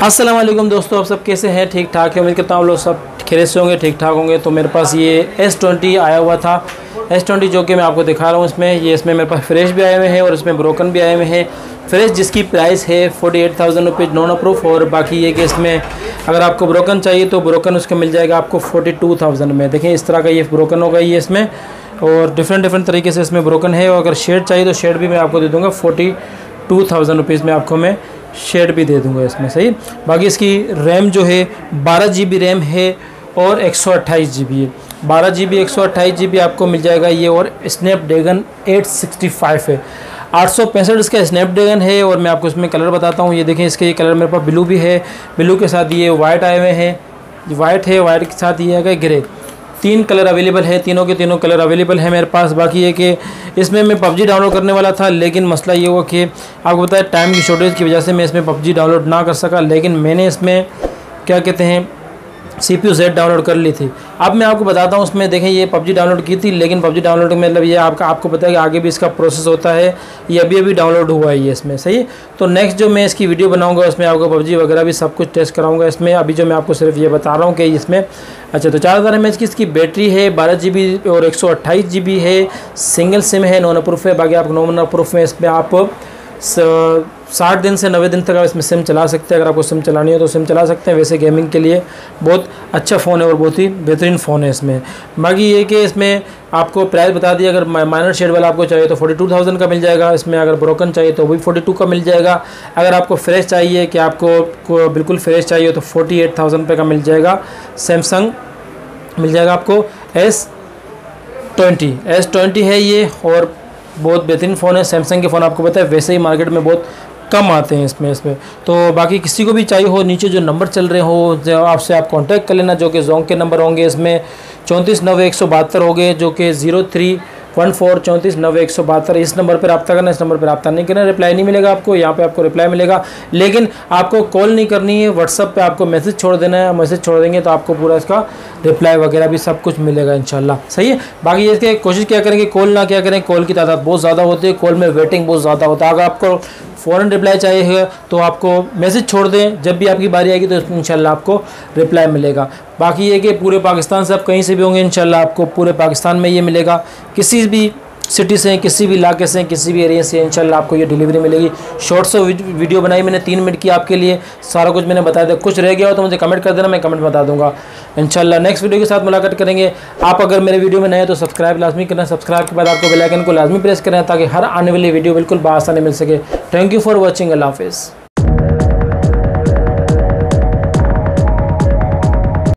अस्सलाम वालेकुम दोस्तों, आप सब कैसे हैं? ठीक ठाक है। उम्मीद करता हूँ आप लोग सब खैरियत से होंगे, ठीक ठाक होंगे। तो मेरे पास ये S20 आया हुआ था, S20 जो कि मैं आपको दिखा रहा हूँ। इसमें मेरे पास फ्रेश भी आए हुए हैं और इसमें ब्रोकन भी आए हुए हैं। फ्रेश जिसकी प्राइस है 48,000 रुपीज़ नॉन अप्रूफ, और बाकी ये कि इसमें अगर आपको ब्रोकन चाहिए तो ब्रोकन उसका मिल जाएगा आपको 42,000 में। देखें इस तरह का ये ब्रोकन होगा ये इसमें, और डिफरेंट तरीके से इसमें ब्रोकन है। और अगर शेड चाहिए तो शेड भी मैं आपको दे दूँगा 42,000 रुपीज़ में, आपको मैं शेड भी दे दूंगा इसमें। सही। बाकी इसकी रैम जो है 12 GB रैम है और 128 GB है। 12 GB 128 GB आपको मिल जाएगा ये, और स्नैपड्रैगन 865 है। 865 इसका स्नैपड्रैगन है। और मैं आपको इसमें कलर बताता हूँ। ये देखें इसके ये कलर मेरे पास ब्लू भी है, ब्लू के साथ ये वाइट आए हुए हैं, वाइट है, वाइट के साथ ये है ग्रे। 3 कलर अवेलेबल है, तीनों के तीनों कलर अवेलेबल है मेरे पास। बाकी ये कि इसमें मैं PUBG डाउनलोड करने वाला था, लेकिन मसला ये हुआ कि आपको पता है टाइम की शॉर्टेज की वजह से मैं इसमें PUBG डाउनलोड ना कर सका। लेकिन मैंने इसमें क्या कहते हैं CPU-Z डाउनलोड कर ली थी। अब मैं आपको बताता हूँ उसमें। देखें ये PUBG डाउनलोड की थी, लेकिन PUBG डाउनलोड मतलब ये आपको पता है कि आगे भी इसका प्रोसेस होता है। ये अभी डाउनलोड हुआ है ये इसमें। सही। तो नेक्स्ट जो मैं इसकी वीडियो बनाऊंगा उसमें आपको PUBG वगैरह भी सब कुछ टेस्ट कराऊंगा इसमें। अभी जो मैं आपको सिर्फ ये बता रहा हूँ कि इसमें अच्छा। तो 4000 mAh की इसकी बैटरी है, 12 GB और 128 GB है। सिंगल सिम है, नॉन अप्रूफ है। बाकी आप नॉन अप्रूफ में इसमें आप 60 दिन से 90 दिन तक आप इसमें सिम चला सकते हैं। अगर आपको सिम चलानी हो तो सिम चला सकते हैं। वैसे गेमिंग के लिए बहुत अच्छा फ़ोन है और बहुत ही बेहतरीन फ़ोन है इसमें। बाकी ये कि इसमें आपको प्राइस बता दिया, अगर माइनर शेड वाला आपको चाहिए तो 42,000 का मिल जाएगा इसमें। अगर ब्रोकन चाहिए तो भी 42 का मिल जाएगा। अगर आपको फ्रेश चाहिए कि आपको बिल्कुल फ्रेश चाहिए तो 48,000 रुपये का मिल जाएगा। सैमसंग मिल जाएगा आपको S20 है ये, और बहुत बेहतरीन फ़ोन है। सैमसंग के फ़ोन आपको पता है वैसे ही मार्केट में बहुत कम आते हैं इसमें। तो बाकी किसी को भी चाहिए हो, नीचे जो नंबर चल रहे हो जो आपसे आप कांटेक्ट कर लेना, जो कि जोंग के नंबर होंगे इसमें 3490-172 हो गए, जो कि 03143490-172। इस नंबर पर रब्ता करना, इस नंबर पर रब्ता नहीं करना, रिप्लाई नहीं मिलेगा आपको। यहाँ पे आपको रिप्लाई मिलेगा, लेकिन आपको कॉल नहीं करनी है। व्हाट्सअप पे आपको मैसेज छोड़ देना है। मैसेज छोड़ देंगे तो आपको पूरा इसका रिप्लाई वगैरह भी सब कुछ मिलेगा इंशाल्लाह। सही है। बाकी इसके कोशिश क्या करेंगे, कॉल ना क्या करें, कॉल की तादाद बहुत ज़्यादा होती है, कॉल में वेटिंग बहुत ज़्यादा होता है। अगर आपको फ़ौरन रिप्लाई चाहिए तो आपको मैसेज छोड़ दें, जब भी आपकी बारी आएगी तो इंशाल्लाह आपको रिप्लाई मिलेगा। बाकी ये कि पूरे पाकिस्तान से आप कहीं से भी होंगे इंशाल्लाह आपको पूरे पाकिस्तान में ये मिलेगा। किसी भी सिटी से, किसी भी इलाके से, किसी भी एरिया से इंशाल्लाह आपको ये डिलीवरी मिलेगी। शॉर्ट से वीडियो बनाई मैंने 3 मिनट की आपके लिए, सारा कुछ मैंने बता दिया। कुछ रह गया हो तो मुझे कमेंट कर देना, मैं कमेंट बता दूंगा इंशाल्लाह। नेक्स्ट वीडियो के साथ मुलाकात करेंगे। आप अगर मेरे वीडियो में नए हैं तो सब्सक्राइब लाजमी करना। सब्सक्राइब के बाद आपको बेल आइकन को लाजमी प्रेस करना, ताकि हर आने वाली वीडियो बिल्कुल बआसानी मिल सके। Thank you for watching. अल्लाह हाफिज़।